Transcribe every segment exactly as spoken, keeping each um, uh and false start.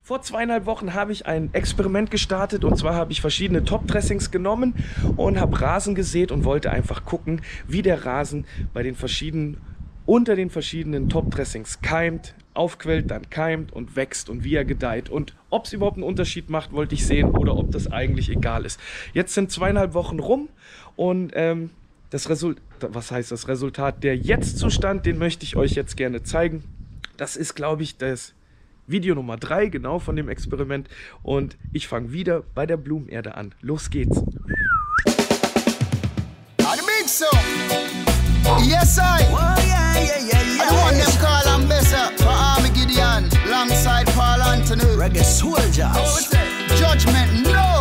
Vor zweieinhalb Wochen habe ich ein Experiment gestartet und zwar habe ich verschiedene Top-Dressings genommen und habe Rasen gesät und wollte einfach gucken, wie der Rasen bei den verschiedenen, unter den verschiedenen Top-Dressings keimt, aufquellt, dann keimt und wächst und wie er gedeiht und ob es überhaupt einen Unterschied macht, wollte ich sehen oder ob das eigentlich egal ist. Jetzt sind zweieinhalb Wochen rum und ähm, das Resultat, was heißt das Resultat, der Jetzt-Zustand, den möchte ich euch jetzt gerne zeigen. Das ist, glaube ich, das Video Nummer drei, genau von dem Experiment. Und ich fange wieder bei der Blumenerde an. Los geht's. Yes, I. Oh, yeah, yeah, yeah, yeah. I want them call and besser for Army Gideon, alongside Paul Anthony. Reggae Soldiers. Judgment, no.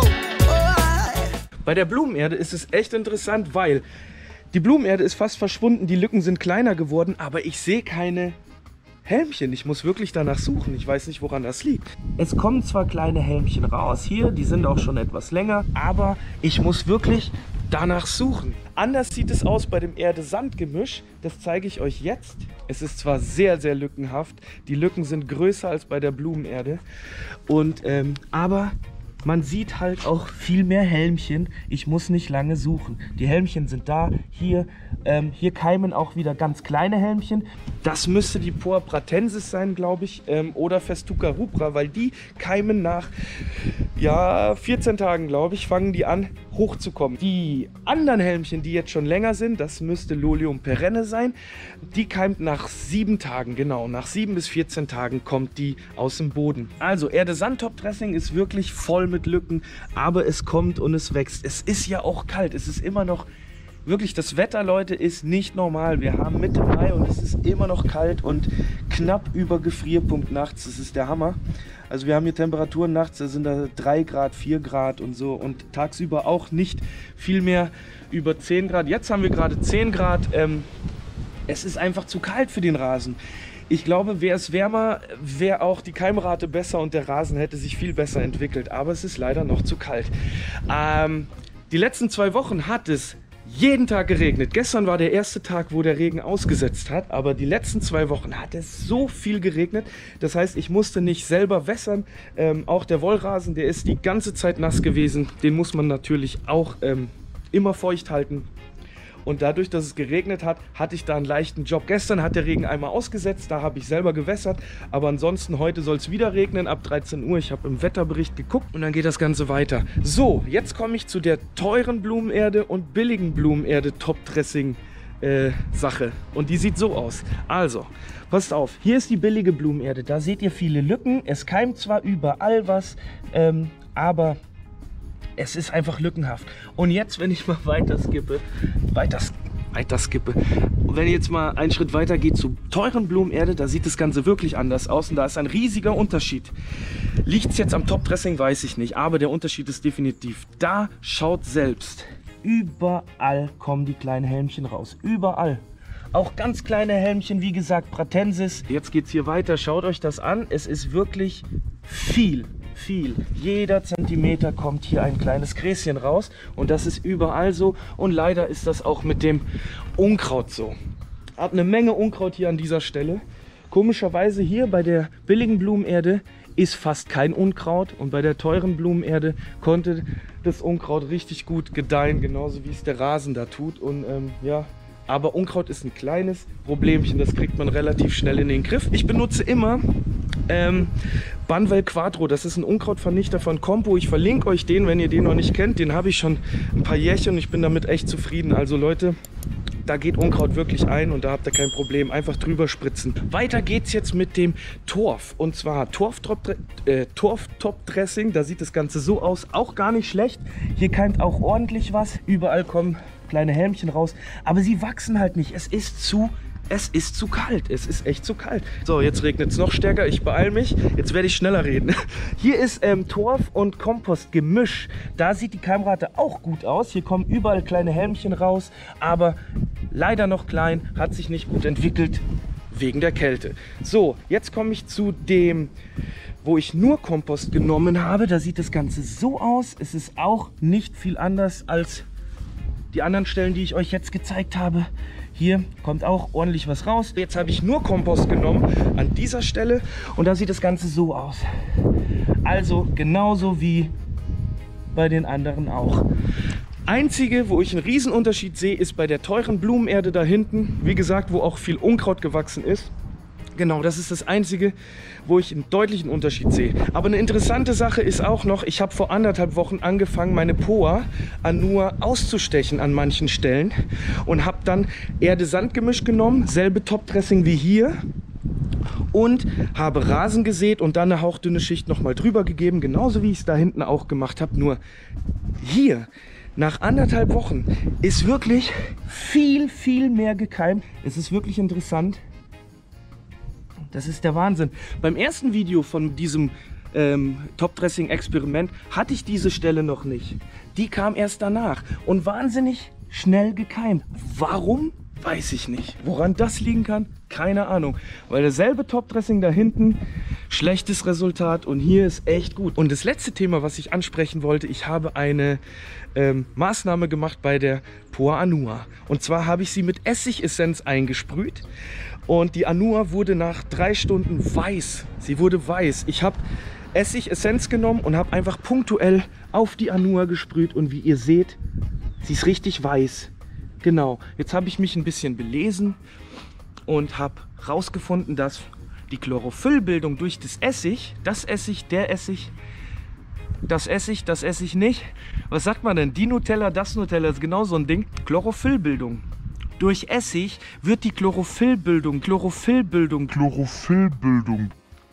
Bei der Blumenerde ist es echt interessant, weil die Blumenerde ist fast verschwunden, die Lücken sind kleiner geworden, aber ich sehe keine Helmchen. Ich muss wirklich danach suchen. Ich weiß nicht, woran das liegt. Es kommen zwar kleine Helmchen raus hier, die sind auch schon etwas länger, aber ich muss wirklich danach suchen. Anders sieht es aus bei dem Erde-Sand-Gemisch. Das zeige ich euch jetzt. Es ist zwar sehr, sehr lückenhaft. Die Lücken sind größer als bei der Blumenerde. Und, ähm, aber man sieht halt auch viel mehr Helmchen. Ich muss nicht lange suchen. Die Helmchen sind da. Hier, ähm, hier keimen auch wieder ganz kleine Helmchen. Das müsste die Poa pratensis sein, glaube ich, ähm, oder Festuca rubra, weil die keimen nach ja, vierzehn Tagen, glaube ich, fangen die an hochzukommen. Die anderen Helmchen, die jetzt schon länger sind, das müsste Lolium perenne sein, die keimt nach sieben Tagen, genau, nach sieben bis vierzehn Tagen kommt die aus dem Boden. Also Erde-Sand-Top-Dressing ist wirklich voll mit Lücken, aber es kommt und es wächst. Es ist ja auch kalt, es ist immer noch wirklich, das Wetter, Leute, ist nicht normal. Wir haben Mitte Mai und es ist immer noch kalt und knapp über Gefrierpunkt nachts. Das ist der Hammer. Also wir haben hier Temperaturen nachts, da sind da drei Grad, vier Grad und so. Und tagsüber auch nicht viel mehr über zehn Grad. Jetzt haben wir gerade zehn Grad. Ähm, es ist einfach zu kalt für den Rasen. Ich glaube, wäre es wärmer, wäre auch die Keimrate besser und der Rasen hätte sich viel besser entwickelt. Aber es ist leider noch zu kalt. Ähm, die letzten zwei Wochen hat es jeden Tag geregnet. Gestern war der erste Tag, wo der Regen ausgesetzt hat, aber die letzten zwei Wochen hat es so viel geregnet. Das heißt, ich musste nicht selber wässern. Ähm, auch der Wollrasen, der ist die ganze Zeit nass gewesen. Den muss man natürlich auch ähm, immer feucht halten. Und dadurch, dass es geregnet hat, hatte ich da einen leichten Job. Gestern hat der Regen einmal ausgesetzt, da habe ich selber gewässert. Aber ansonsten, heute soll es wieder regnen ab dreizehn Uhr. Ich habe im Wetterbericht geguckt und dann geht das Ganze weiter. So, jetzt komme ich zu der teuren Blumenerde und billigen Blumenerde Top-Dressing äh, Sache. Und die sieht so aus. Also, passt auf, hier ist die billige Blumenerde. Da seht ihr viele Lücken. Es keimt zwar überall was, ähm, aber es ist einfach lückenhaft. Und jetzt, wenn ich mal weiter skippe, weiter, weiter skippe, und wenn ihr jetzt mal einen Schritt weiter geht zu teuren Blumenerde, da sieht das Ganze wirklich anders aus und da ist ein riesiger Unterschied. Liegt es jetzt am Top-Dressing, weiß ich nicht, aber der Unterschied ist definitiv. Da schaut selbst, überall kommen die kleinen Helmchen raus, überall. Auch ganz kleine Helmchen, wie gesagt, Pratensis. Jetzt geht es hier weiter, schaut euch das an, es ist wirklich viel. Viel. Jeder Zentimeter kommt hier ein kleines Gräschen raus und das ist überall so und leider ist das auch mit dem Unkraut so. Ich habe eine Menge Unkraut hier an dieser Stelle. Komischerweise hier bei der billigen Blumenerde ist fast kein Unkraut und bei der teuren Blumenerde konnte das Unkraut richtig gut gedeihen, genauso wie es der Rasen da tut und ähm, ja. Aber Unkraut ist ein kleines Problemchen, das kriegt man relativ schnell in den Griff. Ich benutze immer ähm, Banvel Quattro, das ist ein Unkrautvernichter von Compo. Ich verlinke euch den, wenn ihr den noch nicht kennt. Den habe ich schon ein paar Jährchen und ich bin damit echt zufrieden. Also Leute, da geht Unkraut wirklich ein und da habt ihr kein Problem. Einfach drüber spritzen. Weiter geht's jetzt mit dem Torf. Und zwar Torf-Top-Dressing. Da sieht das Ganze so aus. Auch gar nicht schlecht. Hier keimt auch ordentlich was. Überall kommen kleine Helmchen raus. Aber sie wachsen halt nicht. Es ist zu Es ist zu kalt. Es ist echt zu kalt. So, jetzt regnet es noch stärker. Ich beeile mich. Jetzt werde ich schneller reden. Hier ist ähm, Torf und Kompostgemisch. Da sieht die Keimrate auch gut aus. Hier kommen überall kleine Helmchen raus. Aber leider noch klein. Hat sich nicht gut entwickelt wegen der Kälte. So, jetzt komme ich zu dem, wo ich nur Kompost genommen habe. Da sieht das Ganze so aus. Es ist auch nicht viel anders als die anderen Stellen, die ich euch jetzt gezeigt habe. Hier kommt auch ordentlich was raus. Jetzt habe ich nur Kompost genommen an dieser Stelle und da sieht das Ganze so aus. Also genauso wie bei den anderen auch. Einzige, wo ich einen Riesenunterschied sehe, ist bei der teuren Blumenerde da hinten. Wie gesagt, wo auch viel Unkraut gewachsen ist. Genau, das ist das Einzige, wo ich einen deutlichen Unterschied sehe. Aber eine interessante Sache ist auch noch, ich habe vor anderthalb Wochen angefangen, meine Poa Anua auszustechen an manchen Stellen. Und habe dann Erde-Sand-Gemisch genommen, selbe Topdressing wie hier. Und habe Rasen gesät und dann eine hauchdünne Schicht nochmal drüber gegeben. Genauso wie ich es da hinten auch gemacht habe. Nur hier... Nach anderthalb Wochen ist wirklich viel, viel mehr gekeimt. Es ist wirklich interessant. Das ist der Wahnsinn. Beim ersten Video von diesem ähm, Topdressing-Experiment hatte ich diese Stelle noch nicht. Die kam erst danach und wahnsinnig schnell gekeimt. Warum? Weiß ich nicht. Woran das liegen kann? Keine Ahnung. Weil dasselbe Topdressing da hinten, schlechtes Resultat und hier ist echt gut. Und das letzte Thema, was ich ansprechen wollte, ich habe eine ähm, Maßnahme gemacht bei der Poa Anua. Und zwar habe ich sie mit Essigessenz eingesprüht und die Anua wurde nach drei Stunden weiß. Sie wurde weiß. Ich habe Essigessenz genommen und habe einfach punktuell auf die Anua gesprüht und wie ihr seht, sie ist richtig weiß. Genau, jetzt habe ich mich ein bisschen belesen und habe herausgefunden, dass die Chlorophyllbildung durch das Essig, das Essig, der Essig, das Essig, das Essig nicht. Was sagt man denn? Die Nutella, das Nutella ist genau so ein Ding. Chlorophyllbildung. Durch Essig wird die Chlorophyllbildung, Chlorophyllbildung, Chlorophyllbildung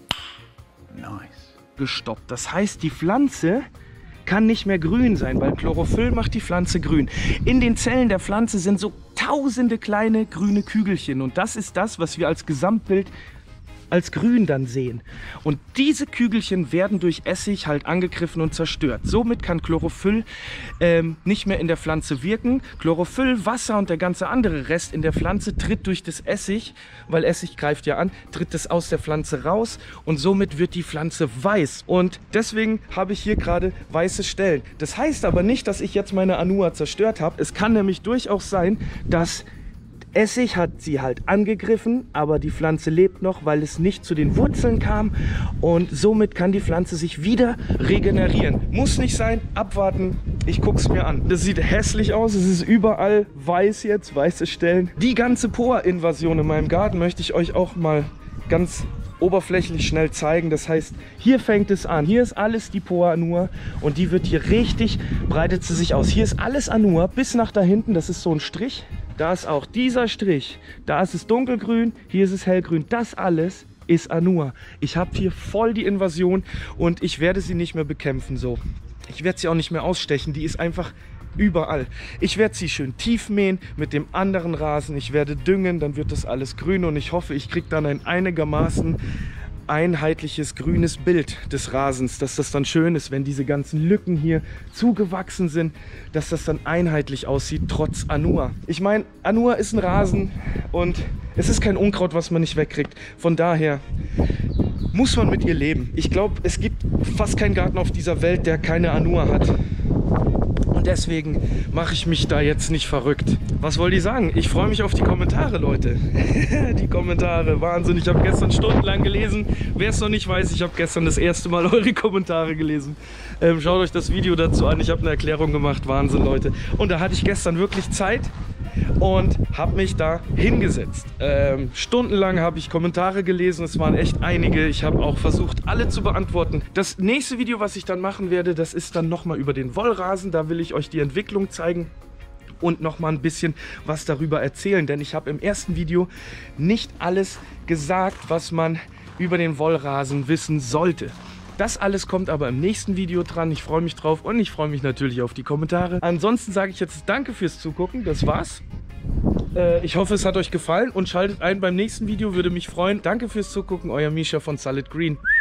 nice. gestoppt. Das heißt, die Pflanze kann nicht mehr grün sein, weil Chlorophyll macht die Pflanze grün. In den Zellen der Pflanze sind so tausende kleine grüne Kügelchen und das ist das, was wir als Gesamtbild als grün dann sehen. Und diese Kügelchen werden durch Essig halt angegriffen und zerstört. Somit kann Chlorophyll ähm, nicht mehr in der Pflanze wirken. Chlorophyll, Wasser und der ganze andere Rest in der Pflanze tritt durch das Essig, weil Essig greift ja an, tritt es aus der Pflanze raus und somit wird die Pflanze weiß. Und deswegen habe ich hier gerade weiße Stellen. Das heißt aber nicht, dass ich jetzt meine Anua zerstört habe. Es kann nämlich durchaus sein, dass Essig hat sie halt angegriffen, aber die Pflanze lebt noch, weil es nicht zu den Wurzeln kam und somit kann die Pflanze sich wieder regenerieren. Muss nicht sein, abwarten, ich gucke es mir an. Das sieht hässlich aus, es ist überall weiß jetzt, weiße Stellen. Die ganze Poa-Invasion in meinem Garten möchte ich euch auch mal ganz oberflächlich schnell zeigen. Das heißt, hier fängt es an. Hier ist alles die Poa Anua und die wird hier richtig, breitet sie sich aus. Hier ist alles Anua bis nach da hinten, das ist so ein Strich. Da ist auch dieser Strich, da ist es dunkelgrün, hier ist es hellgrün. Das alles ist Anua. Ich habe hier voll die Invasion und ich werde sie nicht mehr bekämpfen so. Ich werde sie auch nicht mehr ausstechen, die ist einfach überall. Ich werde sie schön tief mähen mit dem anderen Rasen, ich werde düngen, dann wird das alles grün und ich hoffe, ich kriege dann ein einigermaßen einheitliches grünes Bild des Rasens, dass das dann schön ist, wenn diese ganzen Lücken hier zugewachsen sind, dass das dann einheitlich aussieht, trotz Anua. Ich meine, Anua ist ein Rasen und es ist kein Unkraut, was man nicht wegkriegt. Von daher muss man mit ihr leben. Ich glaube, es gibt fast keinen Garten auf dieser Welt, der keine Anua hat. Und deswegen mache ich mich da jetzt nicht verrückt. Was wollt ihr sagen? Ich freue mich auf die Kommentare, Leute. Die Kommentare, Wahnsinn. Ich habe gestern stundenlang gelesen. Wer es noch nicht weiß, ich habe gestern das erste Mal eure Kommentare gelesen. Ähm, schaut euch das Video dazu an. Ich habe eine Erklärung gemacht. Wahnsinn, Leute. Und da hatte ich gestern wirklich Zeit und habe mich da hingesetzt. Ähm, stundenlang habe ich Kommentare gelesen, es waren echt einige. Ich habe auch versucht, alle zu beantworten. Das nächste Video, was ich dann machen werde, das ist dann nochmal über den Wollrasen. Da will ich euch die Entwicklung zeigen und nochmal ein bisschen was darüber erzählen. Denn ich habe im ersten Video nicht alles gesagt, was man über den Wollrasen wissen sollte. Das alles kommt aber im nächsten Video dran. Ich freue mich drauf und ich freue mich natürlich auf die Kommentare. Ansonsten sage ich jetzt danke fürs Zugucken. Das war's. Äh, ich hoffe, es hat euch gefallen und schaltet ein beim nächsten Video. Würde mich freuen. Danke fürs Zugucken. Euer Misha von Solid Green.